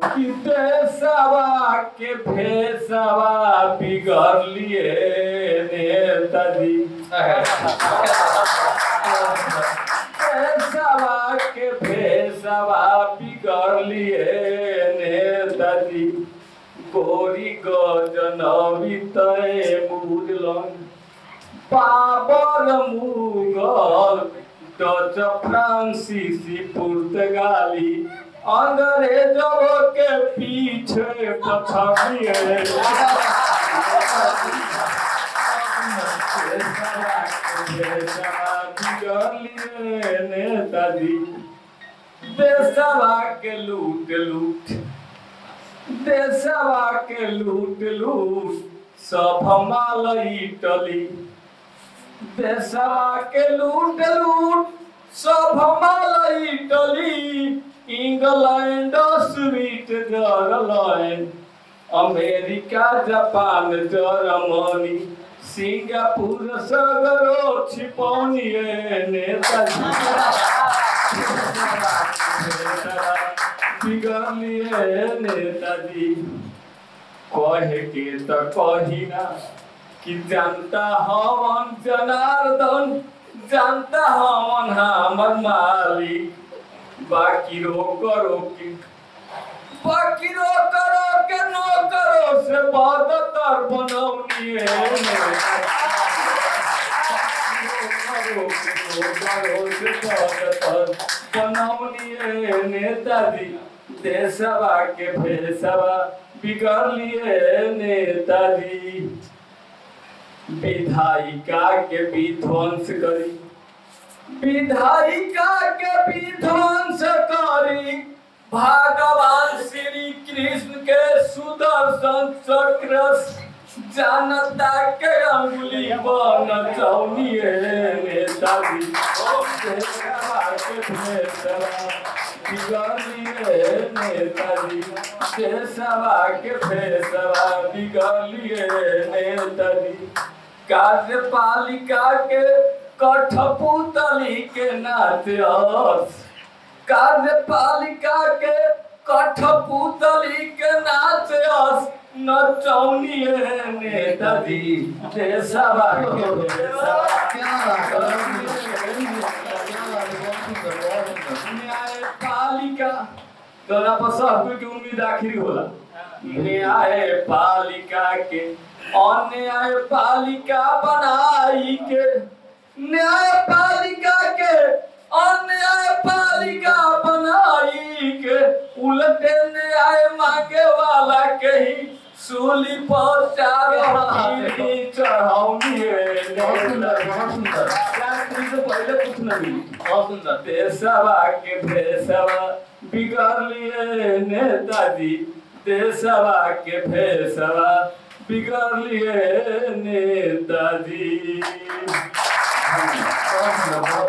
कि देशवा के भेषवा बिगड़ लिए नेताजी देशवा के भेषवा बिगड़ लिए नेताजी गोरी गजनवी तय मुरलन बाबर मुगल डच फ्रांसीसी पुर्तगाली अंग्रेजों के पीछे पछाड़िए नेताजी देशवा के लूट लूट देशवा के लूट लूट सब माल इटली देशवा के लूट लूट सब माल इटली इंग्लैंड स्वीट German America Japan Germany Singapore सगरो छिपौनिए नेताजी बिगड़िए नेताजी कहे के तो कही ना कि जानता हवन जनार्दन जानता हवन हमर मालिक बाकी रो करो के नो करो से बदतर बनौनिए बनौनिए नेताजी देशवा के भेषवा बिगड़ लिए नेताजी विधायिका के विध्वंस करी विधायिका के विध्वंस करी भगवान श्री कृष्ण के सुदर्शन चक्र जनता के अंगुली बन चौनिए नेताजी देशवा के भेषवा बिगड़िए नेताजी देशवा के भेषवा बिगड़िए नेताजी कार्यपालिका के कठपुतली के नाचस कार्यपालिका के कठपुतली के नाचस नचौनिए नेताजी देशवा के न्यायपालिका तोरा पर सब कोई उम्मीद आखिरी होला न्यायपालिका के अन्यायपालिका बनाई के न्यायपालिका के अन्यायपालिका बनाई के उलटे न्याय मांगे वाला के ही सूली पर चार चढ़ाऊंगी पहले कुछ नहीं देशवा के भेषवा बिगड़ लिए नेताजी देशवा के भेषवा बिगड़ लिए नेताजी